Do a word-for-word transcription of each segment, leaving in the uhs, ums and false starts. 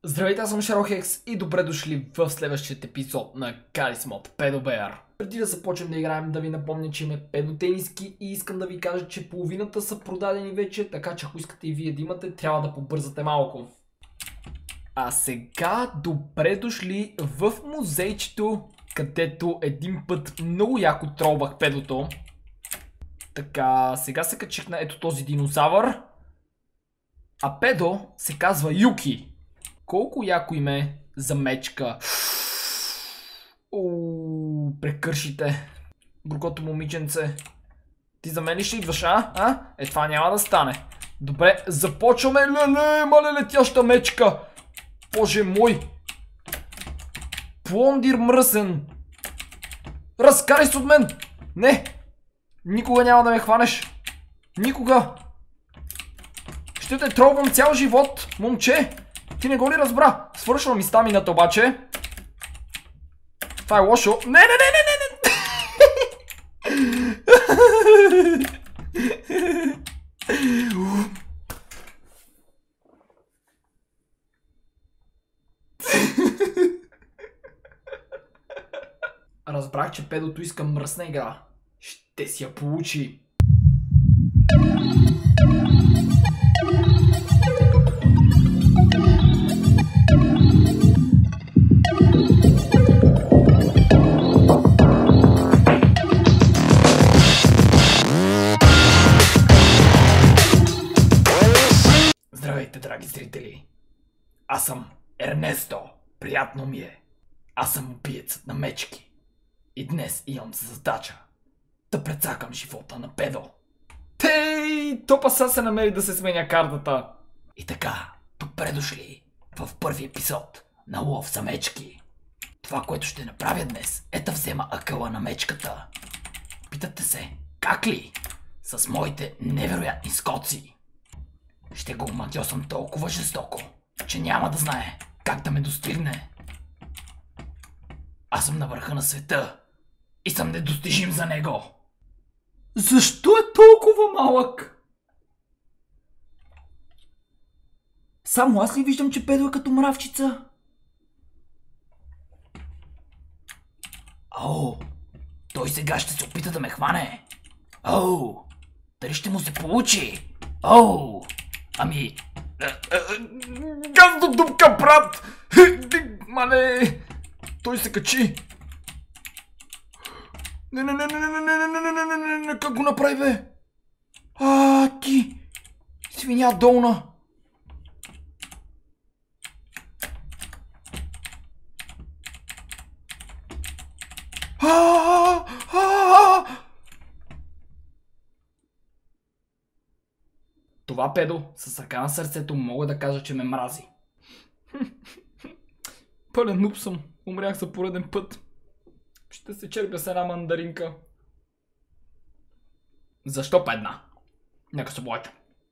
Здравейте, аз съм Шарохекс и добре дошли в следващия епизод на Карис Мод Педобеар. Преди да започнем да играем, да ви напомня, че има педотениски и искам да ви кажа, че половината са продадени вече, така че ако искате и вие да имате, трябва да побързате малко. А сега добре дошли в музейчето, където един път много яко тролвах педото. Така, сега се качих на ето този динозавър. А педо се казва Юки. Колко яко име за мечка. Ооо, прекършите. Горкото момиченце. Ти за мен ли ще идваш, а? а? Е, това няма да стане. Добре, започваме. Леле, мале летяща мечка. Боже мой. Плондир мръсен. Разкарай се от мен. Не. Никога няма да ме хванеш. Никога. Ще те тролвам цял живот, момче. Ти не го ли разбра? Свършва ми стамината обаче. Това е лошо. Не, не, не, не, не, не. Разбрах, че педото иска мръсна игра. Ще си я получи. Здравейте, драги зрители! Аз съм Ернесто. Приятно ми е. Аз съм убиецът на мечки. И днес имам за задача да прецакам живота на педо. Тей! Топа са се намери да се сменя картата. И така, добре дошли в първи епизод на Лов за мечки. Това, което ще направя днес, е да взема акъла на мечката. Питате се, как ли? С моите невероятни скоци. Ще го омагьосам толкова жестоко, че няма да знае как да ме достигне. Аз съм на върха на света и съм недостижим за него. Защо е толкова малък? Само аз ли виждам, че педо е като мравчица? О, той сега ще се опита да ме хване. О, дали ще му се получи? О, ами... Газда дупка, брат! Мале! Той се качи! Не, не, не, не, не, не, не, не, не, не, не, не, не, как го направи, бе? А, ти! Свиня долна! А, а, Това педо с ръка на сърцето мога да кажа, че ме мрази. Пълен нуб съм. Умрях за пореден път. Ще се черпя с една мандаринка. Защо една? Нека се блача.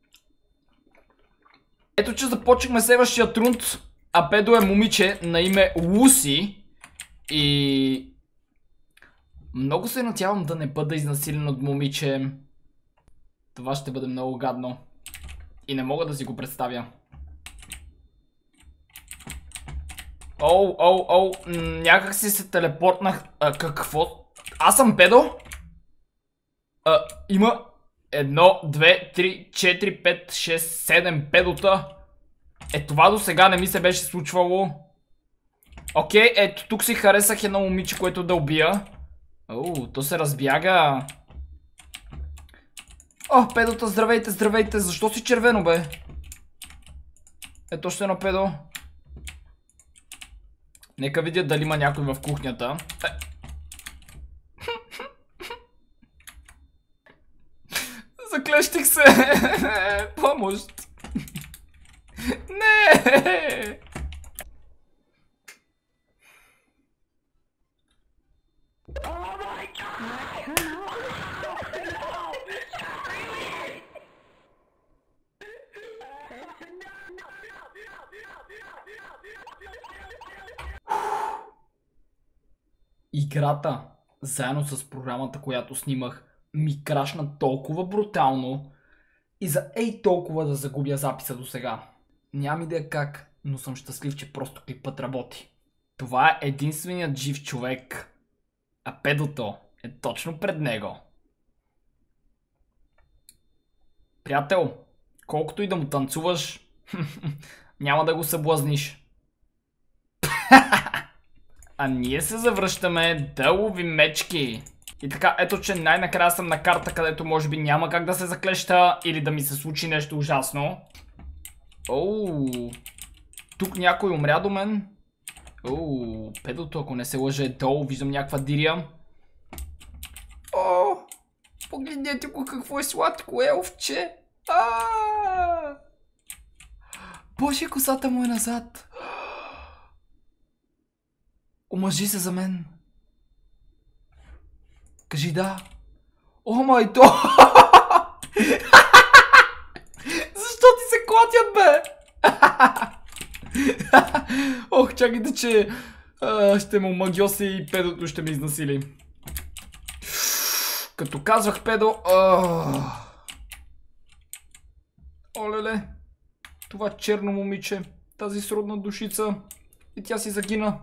Ето, че започнахме следващия рунд. А педо е момиче на име Луси. И... много се надявам да не бъда изнасилен от момиче. Това ще бъде много гадно. И не мога да си го представя. Оу, оу, оу, някак си се телепортнах. А, какво? Аз съм педо? А, има едно, две, три, четири, пет, шест, седем педота. Е, това до сега не ми се беше случвало. Окей, ето тук си харесах едно момиче, което да убия. Оу, то се разбяга. О, педота, здравейте, здравейте. Защо си червено, бе? Ето още едно педо. Нека видя дали има някой в кухнята. Е. Заклещих се. Помощ. Не. Играта, заедно с програмата, която снимах, ми крашна толкова брутално и за ей толкова да загубя записа до сега. Нямам идея как. но съм щастлив, че просто клипът работи. Това е единственият жив човек, а педото е точно пред него. Приятел, колкото и да му танцуваш, няма да го съблазниш. А ние се завръщаме да ловим мечки. И така, ето че най-накрая съм на карта, където може би няма как да се заклеща или да ми се случи нещо ужасно. Оу, тук някой умря до мен. Оу, педото, ако не се лъже, е долу, виждам някаква дирия. О, погледнете го какво е сладко елфче. Аааа! Боже, косата му е назад. Омъжи се за мен. Кажи да. О, майто! Защо ти се клатят, бе? Ох, чакайте, че а, ще му магиоси и педото ще ме изнасили. Като казвах педо... А... Олеле, това черно момиче, тази сродна душица, и тя си загина.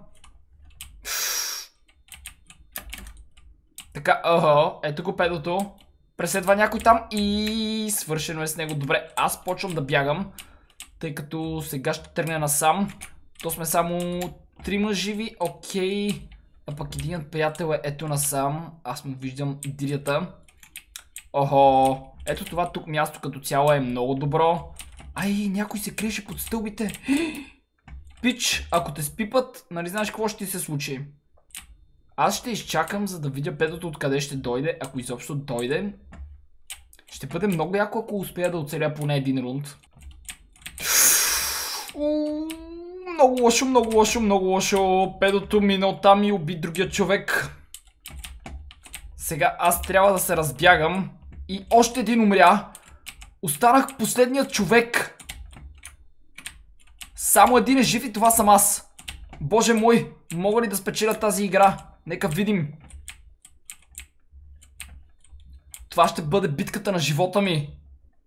Така, ага, ето го педото. Преследва някой там и свършено е с него. Добре, аз почвам да бягам, тъй като сега ще тръгна насам. То сме само трима живи, окей. А пък единът приятел е ето насам. Аз му виждам дирията. Охо, ето това тук място като цяло е много добро. Ай, някой се криеше под стълбите. Пич, ако те спипат, нали знаеш какво ще ти се случи? Аз ще изчакам, за да видя педото откъде ще дойде, ако изобщо дойде. Ще бъде много яко, ако успея да оцеля поне един рунд. Много лошо, много лошо, много лошо. Педото минал там и уби другия човек. Сега аз трябва да се разбягам. И още един умря. Останах последният човек. Само един е жив и това съм аз. Боже мой, мога ли да спечеля тази игра? Нека видим. Това ще бъде битката на живота ми.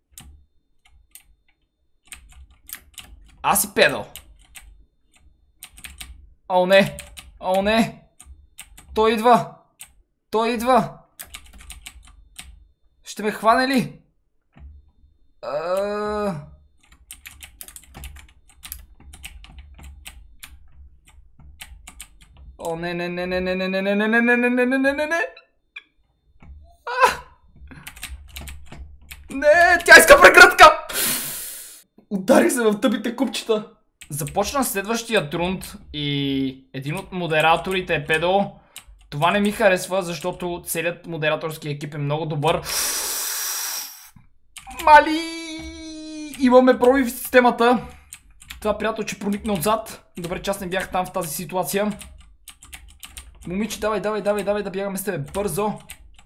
Аз и педал. О, не. О, не. Той идва. Той идва. Ще ме хване ли? Uh... О, не, не, не, не, не, не, не, не, не, не, не, не, не, не, не, не. Не, тя иска прегръдка. Ударих се в тъпите купчета. Започна следващия рунд и един от модераторите е педо. Това не ми харесва, защото целият модераторски екип е много добър. Мали! Имаме пробив в системата. Това приятел, че проникна отзад. Добре, че аз не бях там в тази ситуация. Момиче, давай, давай, давай, давай да бягаме с тебе бързо.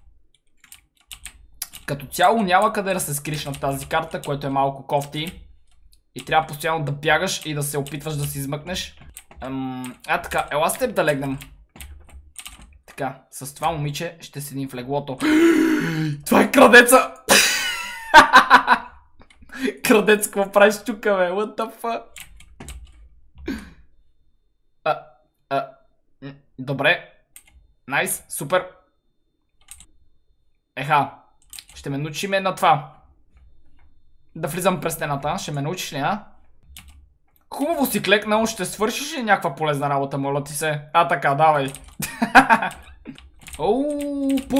Като цяло няма къде да се скриш на тази карта, което е малко кофти. И трябва постоянно да бягаш и да се опитваш да се измъкнеш. Ам, а така, ела с теб да легнем. Така, с това момиче ще седим в леглото. Това е крадеца! Крадец, какво правиш тук, бе? What the fuck? А, а, добре. Найс, супер. Еха, ще ме научи ме на това. Да влизам през стената, ще ме научиш ли, а? Хубаво си клекнал, ще свършиш ли някаква полезна работа, моля ти се? А така, давай. Оу, по...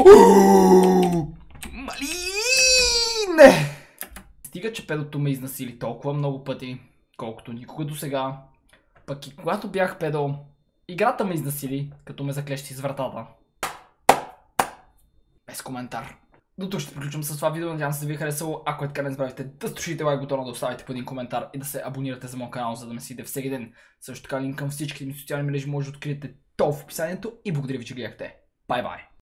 Малине! Стига, че педото ме изнасили толкова много пъти, колкото никога до сега. Пък и когато бях педо, играта ме изнасили, като ме заклещи с вратата. Без коментар. До тук ще приключвам с това видео, надявам се да ви е харесало. Ако е така, не забравяйте да стушите лайк бутона, да оставите по един коментар и да се абонирате за моят канал, за да ме следите всеки ден. Също така линк към всичките ми социални мрежи може да откриете долу в описанието и благодаря ви, че гледахте. Бай-бай!